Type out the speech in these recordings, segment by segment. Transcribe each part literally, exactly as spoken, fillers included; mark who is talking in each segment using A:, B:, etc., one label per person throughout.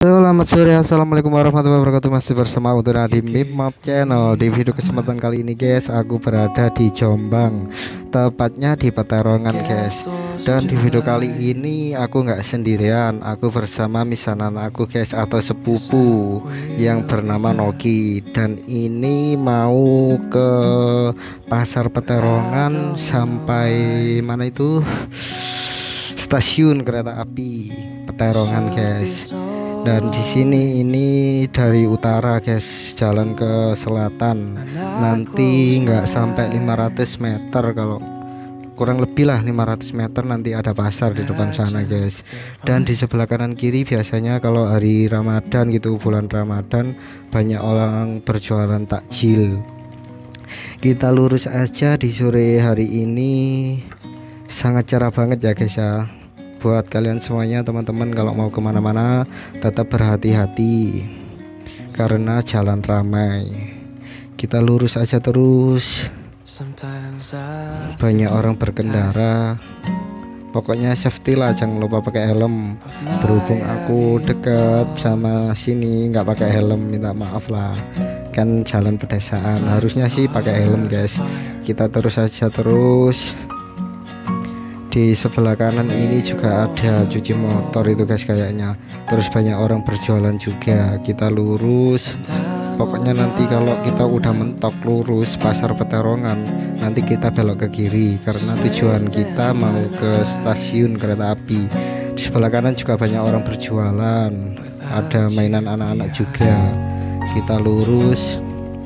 A: Selamat sore, assalamualaikum warahmatullahi wabarakatuh. Masih bersama Udara di Map Channel. Di video kesempatan kali ini guys, aku berada di Jombang, tepatnya di Peterongan guys. Dan di video kali ini aku nggak sendirian, aku bersama misanan aku guys, atau sepupu yang bernama Noki. Dan ini mau ke pasar Peterongan sampai mana itu, stasiun kereta api Peterongan guys. Dan di sini ini dari utara guys, jalan ke selatan. Nanti nggak sampai lima ratus meter, kalau kurang lebih lah lima ratus meter nanti ada pasar di depan sana guys. Dan di sebelah kanan kiri biasanya kalau hari Ramadan gitu, bulan Ramadan, banyak orang berjualan takjil. Kita lurus aja di sore hari ini, sangat cerah banget ya guys ya. Buat kalian semuanya teman-teman, kalau mau kemana-mana tetap berhati-hati karena jalan ramai. Kita lurus aja terus, banyak orang berkendara. Pokoknya safety lah, jangan lupa pakai helm. Berhubung aku dekat sama sini nggak pakai helm, minta maaf lah, kan jalan pedesaan, harusnya sih pakai helm guys. Kita terus aja terus. Di sebelah kanan ini juga ada cuci motor itu guys kayaknya. Terus banyak orang berjualan juga. Kita lurus. Pokoknya nanti kalau kita udah mentok lurus pasar Peterongan, nanti kita belok ke kiri karena tujuan kita mau ke stasiun kereta api. Di sebelah kanan juga banyak orang berjualan. Ada mainan anak-anak juga. Kita lurus.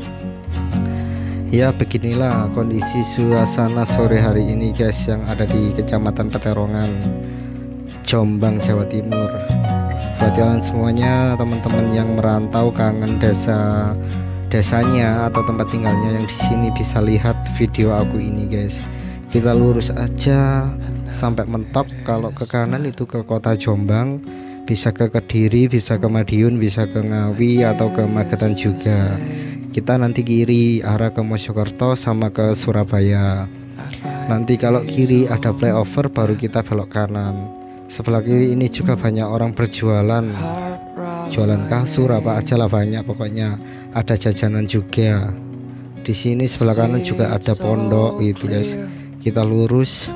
A: Ya beginilah kondisi suasana sore hari ini guys, yang ada di Kecamatan Peterongan, Jombang, Jawa Timur. Buat kalian semuanya teman-teman yang merantau kangen desa desanya atau tempat tinggalnya yang di sini, bisa lihat video aku ini guys. Kita lurus aja sampai mentok. Kalau ke kanan itu ke kota Jombang, bisa ke Kediri, bisa ke Madiun, bisa ke Ngawi atau ke Magetan juga. Kita nanti kiri arah ke Mojokerto sama ke Surabaya. Nanti kalau kiri ada flyover baru kita belok kanan. Sebelah kiri ini juga banyak orang berjualan, jualan kasur apa aja lah, banyak pokoknya. Ada jajanan juga. Di sini sebelah kanan juga ada pondok gitu guys. Kita lurus.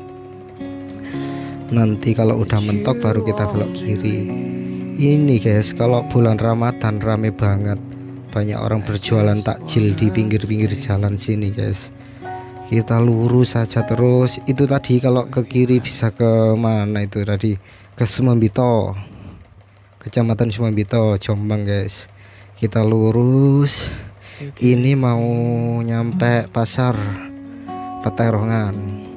A: Nanti kalau udah mentok baru kita belok kiri. Ini guys, kalau bulan Ramadan rame banget. Banyak orang berjualan takjil di pinggir-pinggir jalan sini guys. Kita lurus saja terus. Itu tadi kalau ke kiri bisa ke mana itu tadi, ke Sumambito, Kecamatan Sumambito, Jombang guys. Kita lurus. Ini mau nyampe pasar Peterongan.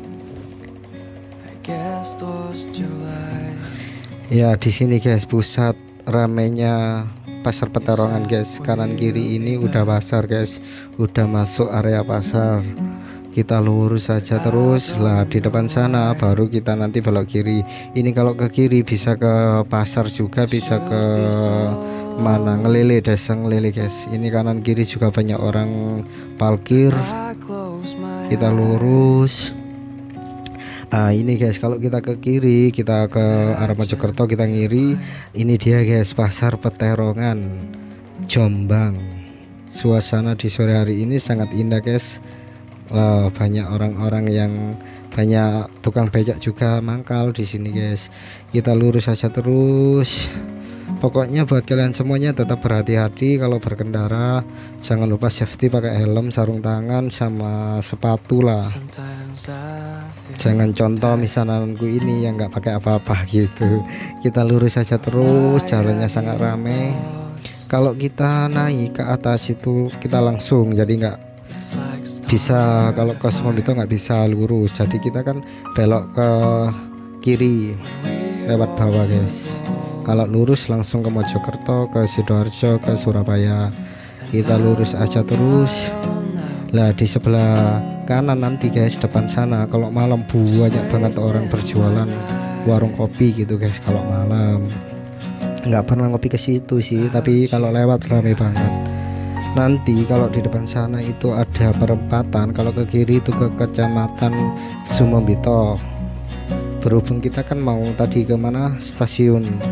A: Ya di sini guys pusat ramenya pasar Peterongan guys. Kanan kiri ini udah pasar guys, udah masuk area pasar. Kita lurus saja terus lah, di depan sana baru kita nanti belok kiri. Ini kalau ke kiri bisa ke pasar juga, bisa ke mana, Ngelele, desa Ngelele guys. Ini kanan kiri juga banyak orang parkir. Kita lurus. Nah ini guys, kalau kita ke kiri, kita ke arah Mojokerto, kita ngiri. Ini dia guys, pasar Peterongan, Jombang. Suasana di sore hari ini sangat indah guys. Loh, banyak orang-orang yang, banyak tukang becak juga mangkal di sini guys. Kita lurus saja terus. Pokoknya buat kalian semuanya tetap berhati-hati kalau berkendara. Jangan lupa safety, pakai helm, sarung tangan, sama sepatu lah. Jangan contoh misananku ini yang nggak pakai apa-apa gitu. Kita lurus saja terus, jalannya sangat ramai. Kalau kita naik ke atas itu kita langsung, jadi nggak bisa, kalau ke Sumambito nggak bisa lurus, jadi kita kan belok ke kiri lewat bawah guys. Kalau lurus langsung ke Mojokerto, ke Sidoarjo, ke Surabaya. Kita lurus aja terus. Lah di sebelah kanan nanti guys, depan sana kalau malam banyak banget orang berjualan, warung kopi gitu guys. Kalau malam nggak pernah ngopi ke situ sih, tapi kalau lewat rame banget. Nanti kalau di depan sana itu ada perempatan, kalau ke kiri itu ke Kecamatan Sumambito. Berhubung kita kan mau tadi kemana, stasiun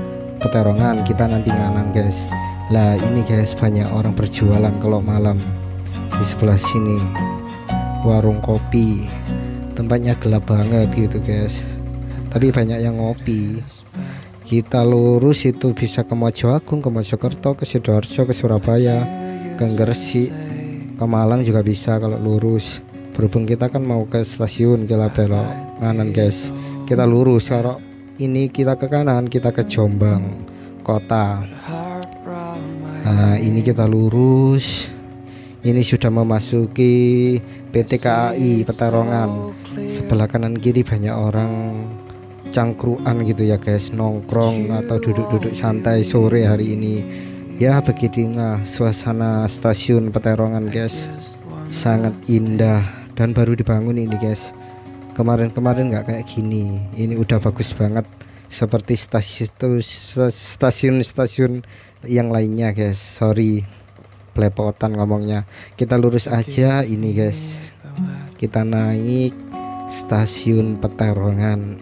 A: Peterongan, kita nanti nganan guys. Lah ini guys, banyak orang berjualan kalau malam di sebelah sini, warung kopi, tempatnya gelap banget gitu guys, tapi banyak yang ngopi. Kita lurus itu bisa ke Mojoagung, ke Mojokerto, ke Sidoarjo, ke Surabaya, ke Gresik, ke Malang juga bisa kalau lurus. Berhubung kita kan mau ke stasiun, kita belok kanan guys, kita lurus. Kalau ini kita ke kanan, kita ke Jombang kota. Nah ini kita lurus, ini sudah memasuki P T K A I Peterongan. Sebelah kanan kiri banyak orang cangkruan gitu ya guys, nongkrong atau duduk-duduk santai sore hari ini. Ya beginilah suasana stasiun Peterongan guys, sangat indah dan baru dibangun ini guys. Kemarin-kemarin nggak kayak gini, ini udah bagus banget seperti stasiun-stasiun yang lainnya guys. Sorry belepotan ngomongnya. Kita lurus aja ini guys, kita naik stasiun Peterongan.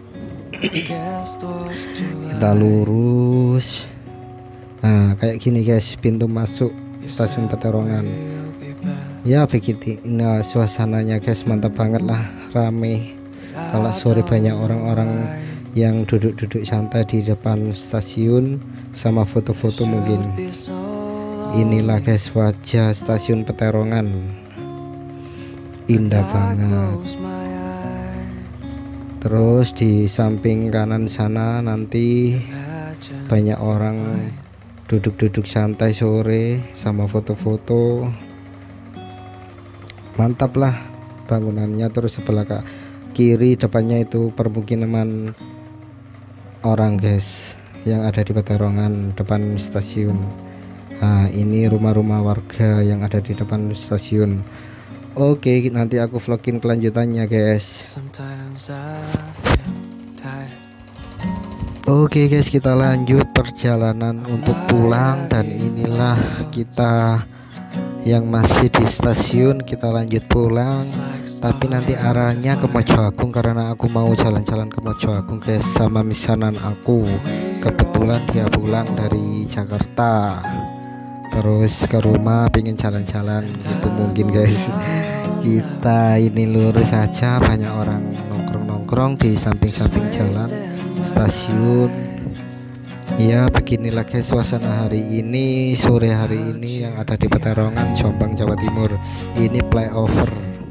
A: Kita lurus, nah kayak gini guys pintu masuk stasiun Peterongan. Ya begitu, nah suasananya guys mantap banget lah, rame. Kalau sore banyak orang-orang yang duduk-duduk santai di depan stasiun sama foto-foto mungkin. Inilah guys wajah stasiun Peterongan, indah banget. Terus di samping kanan sana nanti banyak orang duduk-duduk santai sore sama foto-foto, mantap lah bangunannya. Terus sebelah kak kiri depannya itu permukiman orang guys yang ada di Peterongan depan stasiun. Nah ini rumah-rumah warga yang ada di depan stasiun. Oke nanti aku vlogin kelanjutannya guys. Oke guys, kita lanjut perjalanan untuk pulang. Dan inilah kita yang masih di stasiun, kita lanjut pulang. Tapi nanti arahnya ke Mojoagung karena aku mau jalan-jalan ke Mojoagung guys sama misanan aku. Kebetulan dia pulang dari Jakarta, terus ke rumah pengen jalan-jalan gitu mungkin guys. Kita ini lurus saja, banyak orang nongkrong-nongkrong di samping-samping jalan stasiun. Ya beginilah guys suasana hari ini, sore hari ini yang ada di Peterongan, Jombang, Jawa Timur. Ini flyover.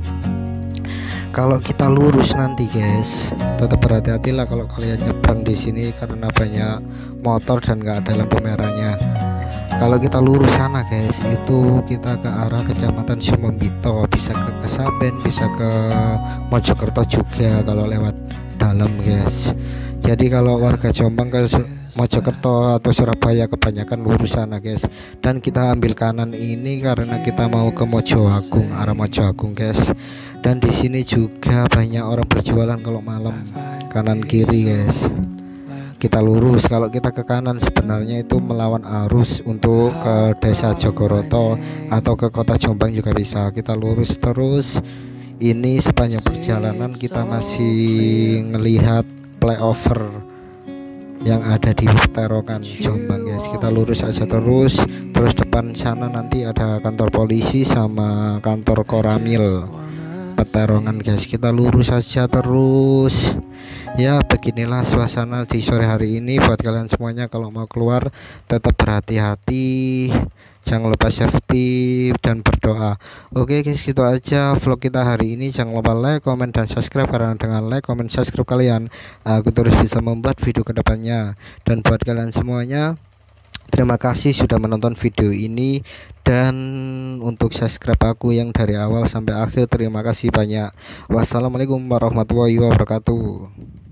A: Kalau kita lurus nanti guys, tetap berhati-hatilah kalau kalian nyebrang di sini karena banyak motor dan nggak ada lampu merahnya. Kalau kita lurus sana guys, itu kita ke arah Kecamatan Sumombito, bisa ke Kesamben, bisa ke Mojokerto juga kalau lewat dalam guys. Jadi kalau warga Jombang ke Mojokerto atau Surabaya kebanyakan lurus sana guys. Dan kita ambil kanan ini karena kita mau ke Mojoagung, arah Mojoagung guys. Dan di sini juga banyak orang berjualan kalau malam, kanan kiri guys. Kita lurus, kalau kita ke kanan sebenarnya itu melawan arus untuk ke desa Jogoroto atau ke kota Jombang juga bisa. Kita lurus terus. Ini sepanjang perjalanan kita masih ngelihat flyover yang ada di Peterongan Jombang guys. Kita lurus aja terus. Terus depan sana nanti ada kantor polisi sama kantor Koramil Peterongan guys. Kita lurus saja terus. Ya beginilah suasana di sore hari ini. Buat kalian semuanya kalau mau keluar tetap berhati-hati, jangan lupa safety dan berdoa. Oke guys, gitu aja vlog kita hari ini. Jangan lupa like, comment, dan subscribe karena dengan like, comment, subscribe kalian aku terus bisa membuat video kedepannya. Dan buat kalian semuanya, terima kasih sudah menonton video ini. Dan untuk subscribe aku yang dari awal sampai akhir, terima kasih banyak. Wassalamualaikum warahmatullahi wabarakatuh.